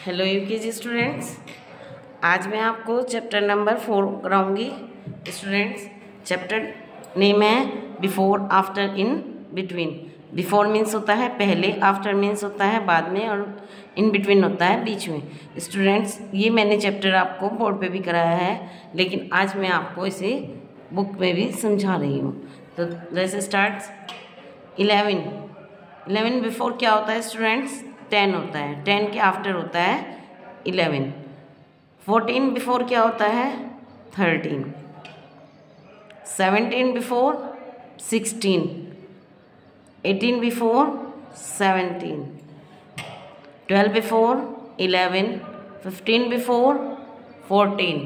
Hello UKG students, आज मैं आपको चैप्टर नंबर 4 कराऊंगी। स्टूडेंट्स, चैप्टर नेम है before, after, in between. Before means होता है पहले, आफ्टर मीन्स होता है बाद में, और इन बिटवीन होता है बीच में। स्टूडेंट्स, ये मैंने चैप्टर आपको बोर्ड पे भी कराया है, लेकिन आज मैं आपको इसे बुक में भी समझा रही हूँ। तो लेट्स स्टार्ट। 11 बिफोर क्या होता है स्टूडेंट्स? 10 होता है। 10 के आफ्टर होता है 11। 14 बिफोर क्या होता है? 13। 17 before 16। 18 before 17। 12 before 11। 15 before 14।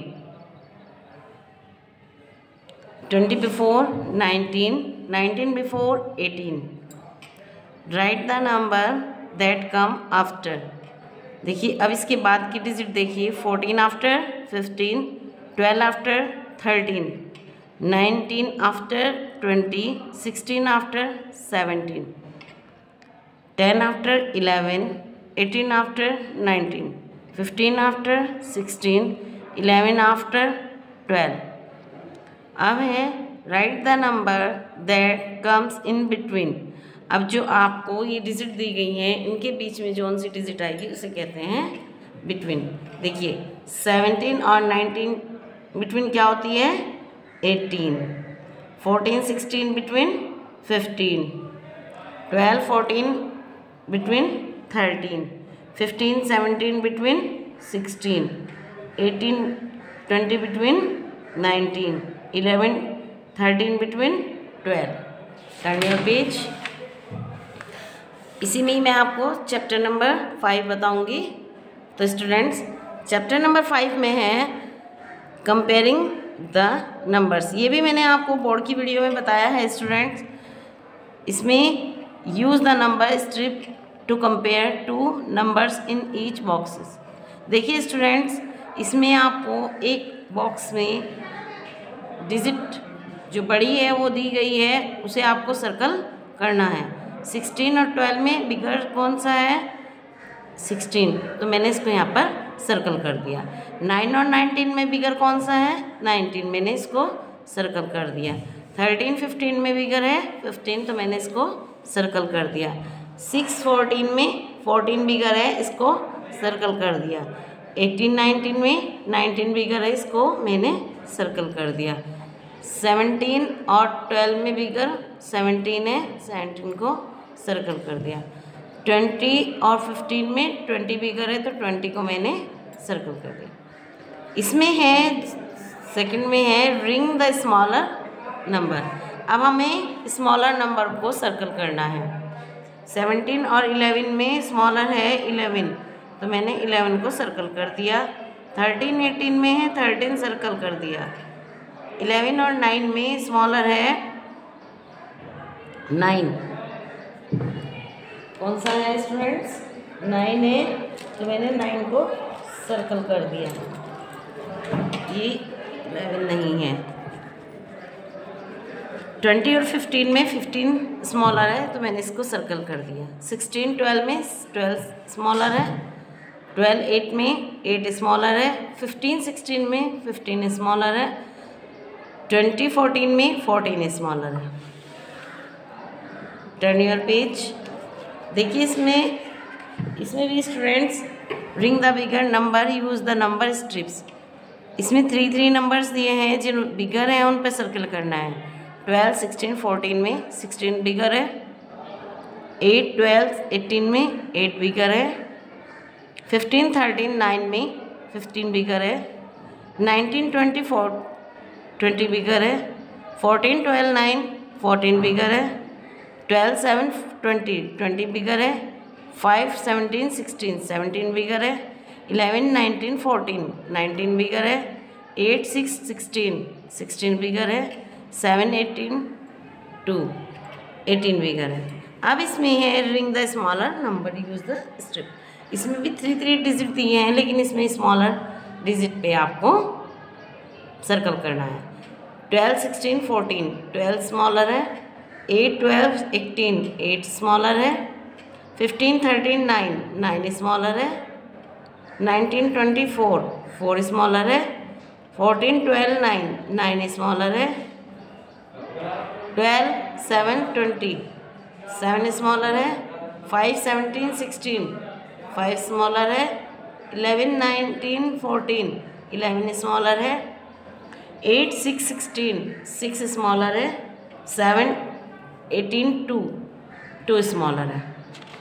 20 before 19। 19 before 18। Right the number that come after. देखिए, अब इसके बाद की डिजिट देखिए। 14 after 15, 12 after 13, 19 after 20, 16 after 17, 10 after 11, 18 after 19, 15 after 16, 11 after 12। अब है right the number that comes in between. अब जो आपको ये डिजिट दी गई हैं, इनके बीच में जो सी डिजिट आएगी उसे कहते हैं बिटवीन। देखिए, 17 और 19 बिटवीन क्या होती है? 18। 14 16 between 15। 12 14 between 13। 15 17 between 16। 18 20 between 19। 11 13 between 12। Turn your page. इसी में ही मैं आपको चैप्टर नंबर 5 बताऊंगी। तो स्टूडेंट्स, चैप्टर नंबर 5 में है कंपेयरिंग द नंबर्स। ये भी मैंने आपको बोर्ड की वीडियो में बताया है स्टूडेंट्स। इसमें use the number strip to compare two numbers in each boxes. देखिए स्टूडेंट्स, इसमें आपको एक बॉक्स में डिजिट जो बड़ी है वो दी गई है, उसे आपको सर्कल करना है। 16 और 12 में बिगर कौन सा है? 16, तो मैंने इसको यहाँ पर सर्कल कर दिया। 9 और 19 में बिगर कौन सा है? 19, मैंने इसको सर्कल कर दिया। 13 15 में बिगर है 15, तो मैंने इसको सर्कल कर दिया। 6 14 में 14 बिगर है, इसको सर्कल कर दिया। 18 19 में 19 बिगर है, इसको मैंने सर्कल कर दिया। 17 और 12 में बिगर 17 है, 17 को सर्कल कर दिया। 20 और 15 में 20 बिगर है, तो 20 को मैंने सर्कल कर दिया। इसमें है सेकंड में है रिंग द स्मॉलर नंबर। अब हमें स्मॉलर नंबर को सर्कल करना है। 17 और 11 में स्मॉलर है 11, तो मैंने 11 को सर्कल कर दिया। 13 18 में है 13 सर्कल कर दिया। 11 और 9 में स्मॉलर है 9, कौन सा है स्टूडेंट्स? 9 है, तो मैंने 9 को सर्कल कर दिया। ये 11 नहीं है। 20 और 15 में 15 स्मॉलर है, तो मैंने इसको सर्कल कर दिया। 16 12 में 12 स्मॉलर है। 12 8 में 8 स्मॉलर है। 15 16 में 15 स्मॉलर है। 20 14 में 14 स्मॉलर है। Turn your page. देखिए, इसमें भी students ring the bigger number, use the number strips. इसमें 3 नंबर्स दिए हैं, जिन बिगर हैं उन पर सर्कल करना है। 12 16 14 में 16 बिगर है। 8 12 18 में 8 बिगर है। 15 13 9 में 15 बिगर है। 19 24 20 बिगर है। 14 12 9 14 बिगर है। 12 7 20 बिगर है। 5 17 16 17 बिगर है। 11 19 14 19 बिगर है। 8 6 16 16 बिगर है। 7 18 2 18 बिगर है। अब इसमें है ring the smaller number, use the strip. इसमें भी 3 डिजिट दिए हैं, लेकिन इसमें स्मॉलर डिजिट पे आपको सर्कल करना है। 12 16 14 12 स्मॉलर है। 8 12 18 8 स्मॉलर है। 15 13 9 9 स्मॉलर है। 19, 24, 4 स्मॉलर है। 14, 12, 9, 9 स्मॉलर है। 12, 7, 20, 7 स्मॉलर है। 5, 17, 16, 5 स्मॉलर है। 11, 19, 14, 11 स्मॉलर है। 8, 6, 16, 6 स्मॉलर है। 7, 18, 2, 2 स्मॉलर है।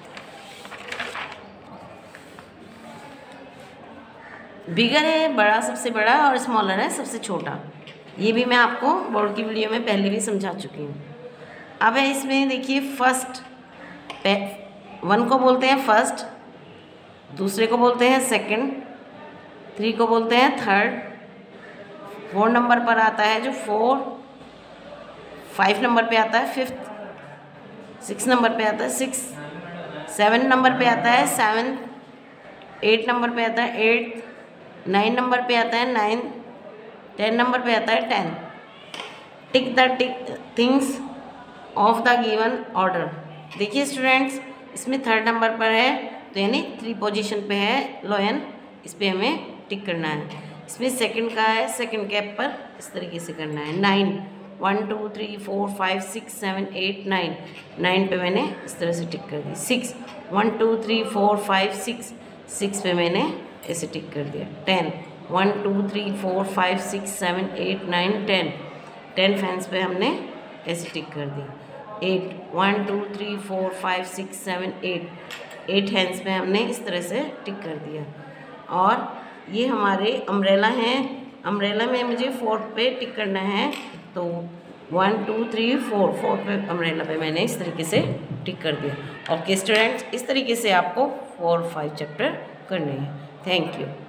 बिगर है बड़ा, सबसे बड़ा, और स्मॉलर है सबसे छोटा। ये भी मैं आपको बोर्ड की वीडियो में पहले भी समझा चुकी हूँ। अब है इसमें देखिए फर्स्ट, 1 को बोलते हैं फर्स्ट, दूसरे को बोलते हैं सेकंड, 3 को बोलते हैं थर्ड, 4 नंबर पर आता है जो 4, 5 नंबर पे आता है फिफ्थ, 6 नंबर पे आता है 6, 7 नंबर पे आता है 7, 8 नंबर पे आता है 8, 9 नंबर पे आता है 9, 10 नंबर पे आता है 10। Tick the things of the given order. देखिए स्टूडेंट्स, इसमें 3rd नंबर पर है तो यानी 3 पोजीशन पे है लॉयन, इस पर हमें टिक करना है। इसमें सेकंड का है, सेकंड कैप पर इस तरीके से करना है। 9, 1, 2, 3, 4, 5, 6, 7, 8, 9, 9 पे मैंने इस तरह से टिक कर दी। 6, 1, 2, 3, 4, 5, 6, 6 पे मैंने ऐसे टिक कर दिया। 10, 1, 2, 3, 4, 5, 6, 7, 8, 9, 10, 10 फैंस पे हमने ऐसे टिक कर दिया। 8, 1, 2, 3, 4, 5, 6, 7, 8 हैंड्स पे हमने इस तरह से टिक कर दिया। और ये हमारे अम्ब्रेला हैं, अम्ब्रेला में मुझे 4th पे टिक करना है, तो 1, 2, 3, 4 पे अम्ब्रेला पे मैंने इस तरीके से टिक कर दिया। ओके स्टूडेंट्स, इस तरीके से आपको 4 और 5 चैप्टर करने हैं। Thank you.